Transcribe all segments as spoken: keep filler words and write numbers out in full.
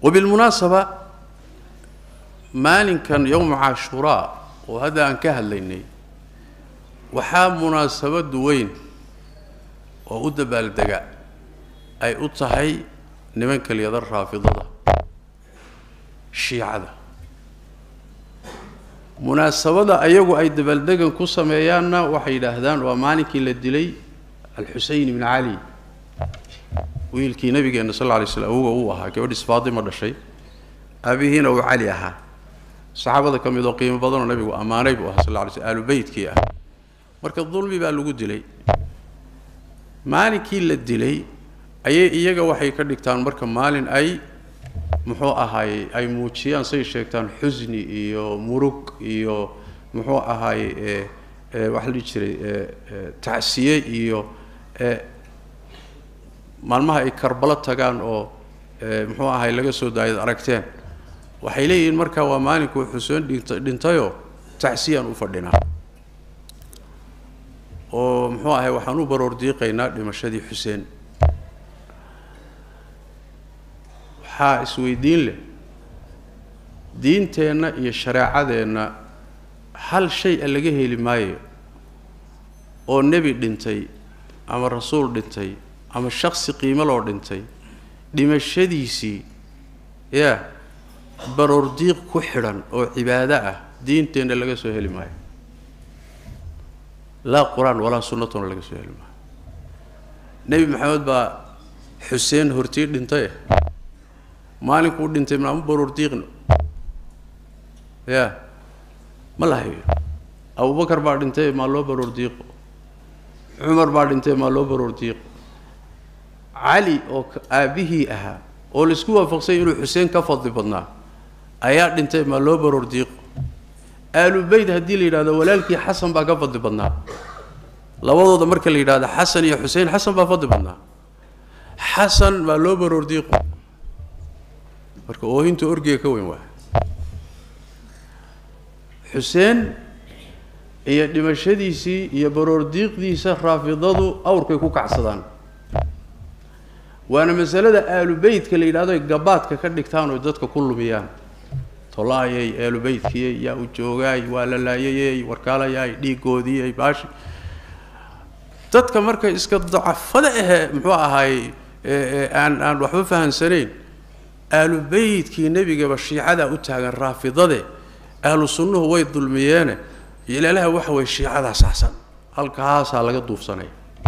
وبالمناسبة مالين كان يوم عاشوراء وهذا أنكهل ليني وحام مناسبة دوين وأدب الدقاء أي أطهي نمنك اللي يضر رافضة الشيعة مناسبة أيقو أي دبل دقن كوسا ميانا وحيد أهدان ومالك للدلي الحسين بن علي ويلكي نبي صلى الله عليه وسلم هو هو ها كوديس فاطمة ولا شيء أبي هنا وعليها صحابة كم يذوقين بدر النبي وأمانة بوها صلى الله عليه وسلم آل بيت كيا مركز الظلم يبقى لوجود دلي مالك للدلي أي إيجا وحي كردكتان مركز مالين أي محوء هاي أي موتشيان سي شيكتان حزني إيو مروك إيو محوء هاي واحد يشتري تعسية إيو maalmaha ay Karbala tagaan oo muxuu ahay laga soo daayay aragteen waxay leeyihiin marka waa maalinku Xuseen dhintayo tacsiyan u fadhinaa oo muxuu ahay waxaan u baroor diiqaynaa dhimashadii Xuseen waxa isweydiin leh diinteena iyo shariicadeena hal shay laga heli maayo oo nabi dhintay ama rasuul dhintay أما الشخص قيمة لو دنتي دمشديسي يا بروديق كحرا أو عبادة دين تين اللي جسوا هلي ماي لا قرآن ولا سنة ولا جسوا هلي ماي نبي محمد با حسين هرتير دنتي مالك ود دنتي من أم بروديقنا يا ما لا هي أبو بكر بعد دنتي ما له بروديق عمر بعد دنتي ما له بروديق علي أو أبيه أها أو السكوة فقصي حسين كفض بدنا أيات أنت ما لو بروديق قالوا بيت هدي لي هذا ولكن حسن بقى كفض بدنا لو وضع مركل لي هذا حسن يا حسين حسن بفض بدنا حسن ما لو بروديق مركل أو أنت أرجع كوين واحد حسين هي دمشقيسي هي بروديق دي سخرة في ضده أو كيكوك عصدان وأنا مسألة آل بيت كلي هذا جبات ككردكتان ودتك كله ميان طلعي آل بيت كي يا وجوعي ولا لا يي وركالا يا دي جودي يا باش دتك مركز إسكت ضعف فده محوها هاي أن أن وحوفها سنين آل بيت كي نبي جاب الشيعة ده أتاع الرافضة ده آل السنة هو الظلميانة يلا لها وحوي الشيعة ده أساسا هالكاس على قد صنعي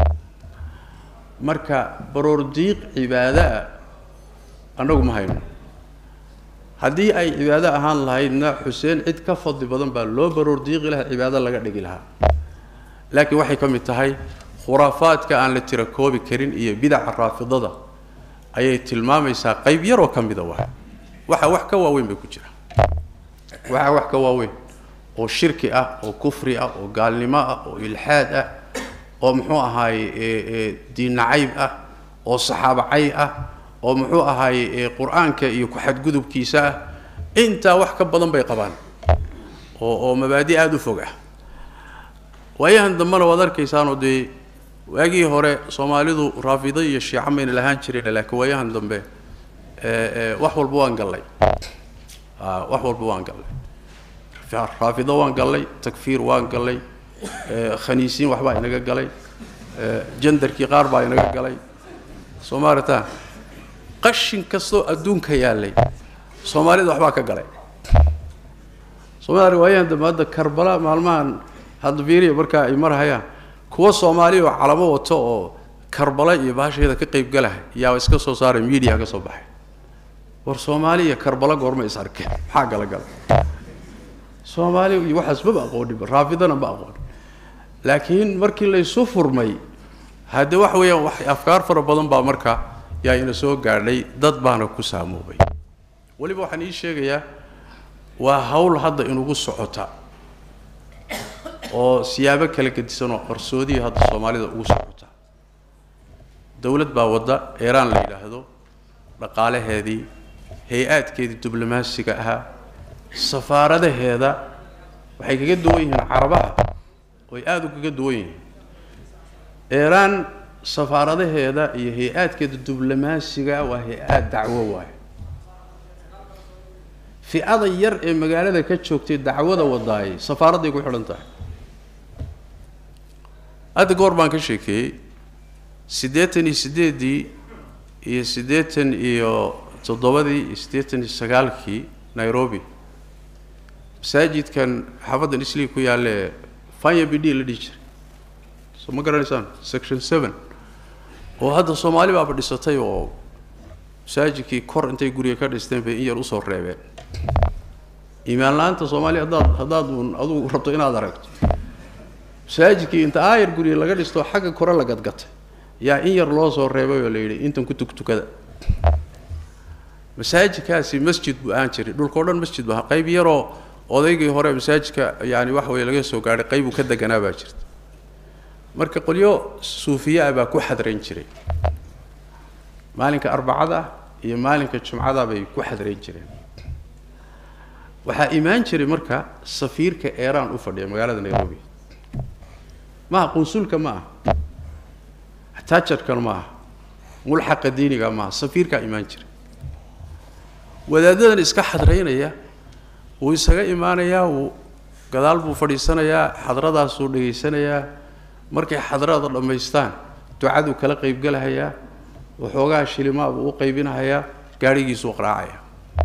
marka barordiiq cibaada anagu ma hayno hadii ay cibaada ahaan lahaydna Xuseen cid ka fadli badan baa loo barordiiqi lahaa cibaada laga dhigi lahaa laakiin waxay kamid tahay khuraafaadka aan la tira koobi karin iyo bidca raafidada ayay tilmaamaysaa qayb yar oo kamid ah waxa wax ka waaweyn bay ku jira waxa wax ka waaweyn oo shirki ah oo kufri ah oo gaalnimo ah oo ilhaad ah oo muxuu ahaay diin nacayb ah oo saxaaba cay ah oo muxuu ahaay quraanka iyo ku xadgudubkiisa inta wax ka badan bay qabaan oo oo mabaadi aad u fog ah wayahan damana wad arkaysaan oo de waagii hore Soomaalidu raafida iyo shiica meen lahaan jireen laakiin wayahan dambe ee wax walba waan galay ah wax walba waan galay raafida waan galay takfiir waan galay خنيسين وحبا إنك قالي جندر كي قاربا إنك قالي سومارتا قشن كسو أدون كيالي سوماري دو وحبا كقالي سوماري وهي عندما هذا كربلاء معلمان هذا فيري بركا إمر هيا كوا سوماري وعلمه وطو كربلاء يباش هذا كقيب قاله يا ويسكسو صار ميديا كصباح ور سومالي كربلاء قرم يسار كه حاجة قال قال سومالي يوحس ببقى قودي رافضنا بقى قودي لكن مركي اللي سفر مي هذا وحوي وح أفكار فربضن بقى مركا يا ينسوق قال لي ضد بانا كسامو بي ولي بوحني شيء يا وهول هذا إنه قص عطاء أو سيابك اللي كنت سنو أرسودي هذا الصومالي ده قص عطاء دولة باوضة إيران ليلة هذا رقالة هذه هيئات كده دبلوماسية ها سفارة هذا وحي كجدوين عربها ويأذوا كجدوين إيران سفارة هذا هي هيئات كده دبلوماسية وهيئات دعوة واحد fi'ada yar ee magaalada ka joogtay dacwada wadaay safaaradday ku xidhan tahay hadda goor baan ka sheekeeyey siddeetan iyo siddeedii iyo siddeetan iyo toddobadii iyo siddeetan iyo sagaalkii Nairobi masaajidkan xaafaddan Islii ku yaale Fanya B D la dhihi jiray soo ma garanaysaan section seven oo hadda Soomaali baa dhisatay oo masaajidkii kor intay guriga ka dhisteen bay in yar u soo reebeen iimaan laanta Soomaali haddaad haddaad adigu rabto inaad aragto masaajidkii inta aayar guriga laga dhisto xagga kore la gadgatay yaa in yar loo soo reebay oo la yiri intan ku tugtukada masaajidkaasi masjid buu aan jiray dhulka oo dhan masjid baa qayb yaroo odaygii hore masaajidka yaani wax way laga soo gaaray qayb uu ka deganaa baa jirta marka qolyo suufiya baa ku xadreyn jiray maalinka arbacada iyo maalinka jumcada bay ku xadreyn jireen waxa iimaan jiray marka safiirka Iran u fadhiya magaalada Nairobi ma qunsulka ma taajarkan ma mulxaqa diiniga ma safiirka iimaan jiray wadaadadan iska xadreynaya uu isaga iimaanaya uu gadaal buu fadhiisanayaa xadradaas uu dhageysanayaa markay xadrada dhameystaan ducadu kala qayb galahaya waxoogaa shilimaa uu qaybinayaa gaarigiisu qaraacaya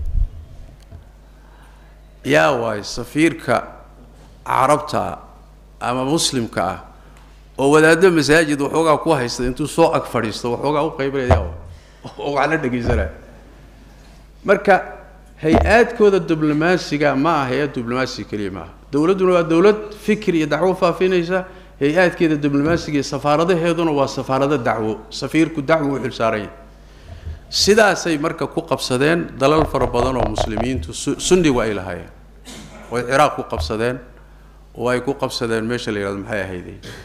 yaa waay safiirka carabta ama muslimka ah oo wadaado masaajid waxoogaa ku haysta intuu soo ag fadhiisto waxoogaa u qaybinaya oo wax la dhageysanaya marka hay-aadkooda diblomaasiga ma aha hay'ad diblomaasi kaliya ma aha dawladuna waa dawlad fikir iyo dacwo faafinaysa hay-aadkeeda diblomaasiga iyo safaaradaheeduna waa safaarada dacwo safiirku dacwo u xil saaran sidaasay marka ku qabsadeen dalal fara badan oo muslimiintu sunni waa ay lahaayeen oo Ciraaq ku qabsadeen oo ay ku qabsadeen meesha la yiraahdo maxay ahayd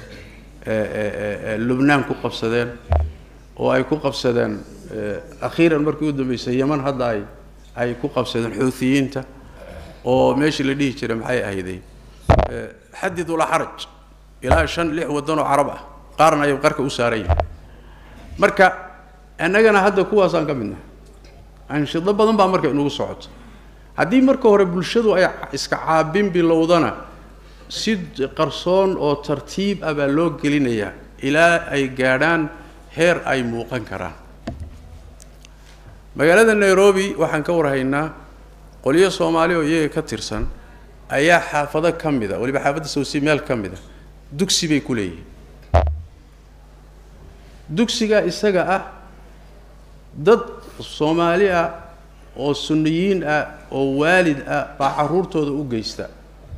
ee Lubnaan ku qabsadeen oo ay ku qabsadeen akhiiran markii u dambeysay Yemen hadda ay ay ku qabsadeen Xuuthiyiinta oo meesha la dhihi jiray maxay ahayd xadid wala xaraj ilaa shan lix wadan oo Carab ah qaarna ay qarka u saarayeen marka annagana hadda kuwaasaan ka midna anshida badan baa marka inagu socoto haddii marka hore bulshadu ay iska caabin bilowdana si qarsoon oo tartiib ah baa loo gelinayaa ilaa ay gaadhaan heer ay muuqan karaan magaalada Nairobi waxaan ka warhaynaa qoliyo Soomaali oo iyaga ka tirsan ayaa xaafado kamid ah waliba xaafada Soosi meel kamid ah dugsi bay ku leeyihiin dugsiga isaga ah dad Soomaali ah oo sunniyiin ah oo waalid ah baa caruurtooda u geysta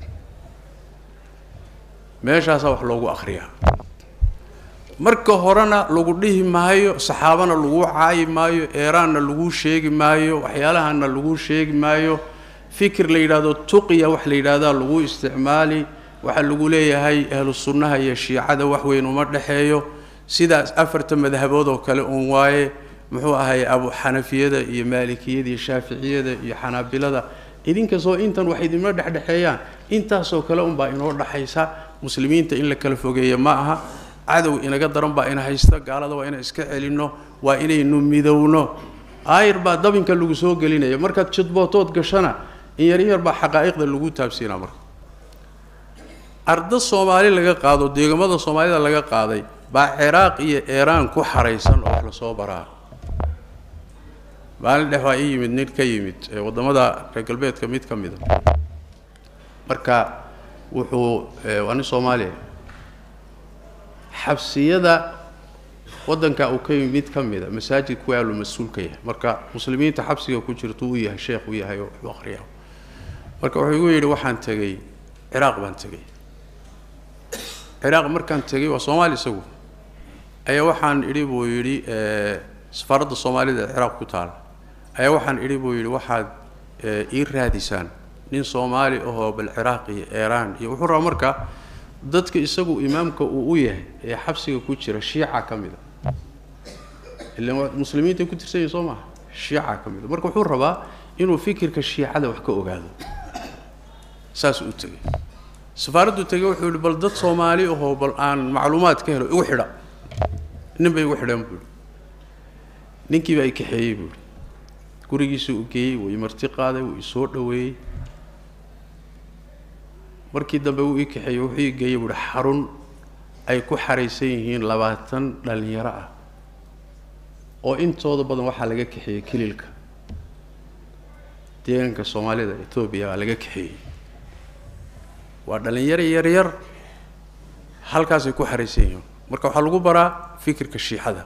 meeshaas wax loogu akhriyaa marka horena lagu dhihi maayo saxaabana lagu caayi maayo Iranna lagu sheegi maayo waxyaalahaana lagu sheegi maayo fikir la yiraahdo tuqiya wax la yiraahdo lagu isticmaali waxa lagu leeyahay ahlu sunnaha iyo shiicada wax weyn uma dhaxeeyo sidaas afarta madhabood oo kale oo waaye muxuu ahay Abu Xanafiyada iyo Maalikiyada iyo Shaafiiciyada iyo Xanaabilada idinka soo intan wax idin ma dhaxdhaxeeyaan intaas oo kale un baa inoo dhaxaysa muslimiinta in la kala fogeeyo ma aha cadow inaga daran baa in haysta gaalada waa inay iska celino waa inay numidowno ayr baa dabinka lagu soo gelinayo marka jidbootood gashana in yar yar baa xaqaa'iqda lagu taabsiina marka arda Soomaali laga qaado deegamada Soomaalida laga qaaday baa Ciraaq iyo Iran ku xareysan oo wax la soo baraa baan dhaxwa yimid nid ka yimid wadamada reer galbeedka mid ka mid ah marka wuxuu wani Soomaali xabsiyada wadanka uu ka yimid ka mid ah masaajid ku yaalo mas'uulka yahay marka muslimiinta xabsiga ku jirto uu yahay sheekh uu yahay oo akhriyo marka wuxuu igu yiri waxaan tagay Ciraaq baan tagay Ciraaq markaan tagay waa Soomaali isagu ayaa waxaan idhi buu yiri safaarada Soomaalida Ciraaq ku taal ayaa waxaan idhi buu yiri waxaad ii raadisaan nin Soomaali oo bal Ciraaq iyo Iran iyo wuxuu raa marka dadka isagu imaamka uu u yahay ee xabsiga ku jira shiica kamid ah ilaa muslimiinta ku tirsan Soomaaliya shiica kamid ah marka wuxuu rabaa inuu fikirka shiicada wax ka ogaado saas u tagay safaaradu tagay wuxuu yiri bal dad Soomaali oo bal aan macluumaad ka helo ugu xidha nin bay ugu xidhan buu ninkii bay ka xeeyay buu gurigiisa u geeyey way marti qaaday way soo dhaweeyey markii dambe uu ii kaxeeyey wuxuu ii geeyey buu xarun ay ku xareysan yihiin labaatan dhalinyaro ah oo intooda badan waxa laga kaxeeyey kililka deegaanka Soomaalida Itoobiya laga kaxeeyey waa dhalinyaro yar yar halkaas ay ku xareysan yihiin marka waxa lagu baraa fikirka shiixada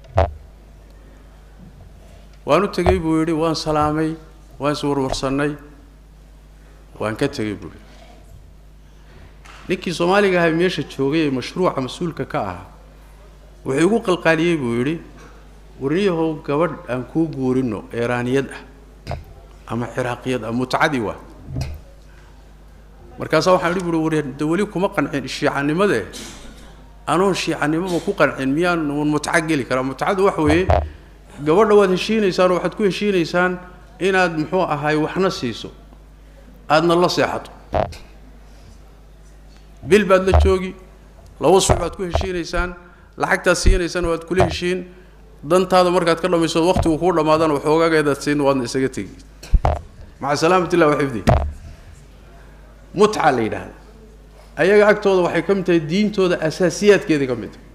waanu tagay buu yiri waan salaamay waan soo warwarsanay waan ka tagay buu ninkii Soomaaliga ahaa meesha joogay mashruuca mas'uulka ka ah wuxuu ugu qalqaaliyay buu yiri wariyahow gabadh aan ku guurino Iiraaniyad ah ama Ciraaqiyad ama mutacadi waa markaas waxa uu yiri wariyada wali kuma qancin shiicanimada anoo shiicanimo ku qancin miyaan mutacageli kara mutacadi wax weeye gabadha waad heshiinaysaan waxaad ku heshiinaysaan inaad muxuu ahaay waxna siiso aadna la seexato bil baad la joogi laba subaad ku heshiinaysaan lacagta siinaysan waad kula heshiin dantaada markaad ka dhamayso waqtigu ku dhamaadaan waxoogaagayda siin waad isaga tagi ma salaamati ilaahi wa xifdi mut'a leeyahay ayaga agtooda waxay ka mid tahay diintooda asaasiyaadkeeda ka mid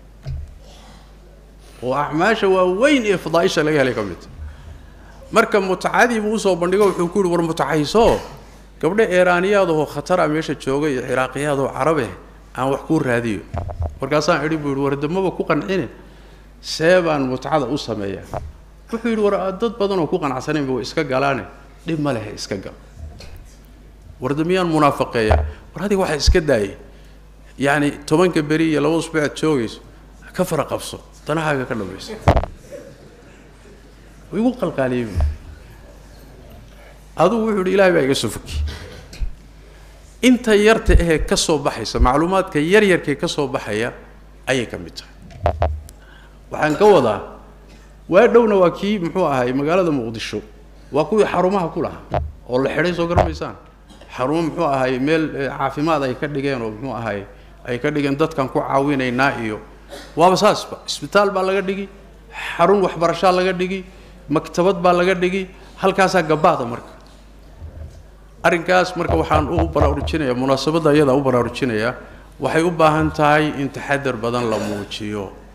oo acmaasha waa weyn ee fadaaisha laga helay ka mid marka mutacadi buu soo bandhigo wuxuu ku yiri war mutacayso gabdha Iiraaniyada oo khatar ah meesha joogay iyo Ciraaqiyada oo Carabe aan wax ku raadiyo markaas aan iri buu war damaba ku qancine seebaan mutacada u sameeyaa wuxuu yiri war dad badan oo ku qanacsaneen way iska galaane dib ma lehe iska gal war damiyaan munaafiqeeya war hadi waxa iska daayay yaani tobanka bari iyo laba usbuuc joogayso ka farqabso tanaaga ka dhamayso wiigu qalqaaliyay adu wuxuu ilaahay baa iga soo foki inta yarta ee ka soo baxaysa macluumaadka yar yarkee ka soo baxaya ayay ka mid tahay waxaan ka wadaa waa dhowna waa kii muxuu ahaay magaalada Muqdisho waa kuwii xarumaha ku lahaa oo la xidhay soo garmaysaan xarumo muxuu ahaay meel caafimaad ay ka dhigeen oo muxuu ahaay ay ka dhigeen dadkan ku caawinaynaa iyo waaba saasba isbitaal baa laga dhigi xarun waxbarasho laga dhigi maktabad baa laga dhigi halkaas gabaada marka arinkaas marka waxaan u baraarujinayaa munaasabada iyada u baraarujinayaa waxay u baahan tahay in taxadar badan la muujiyo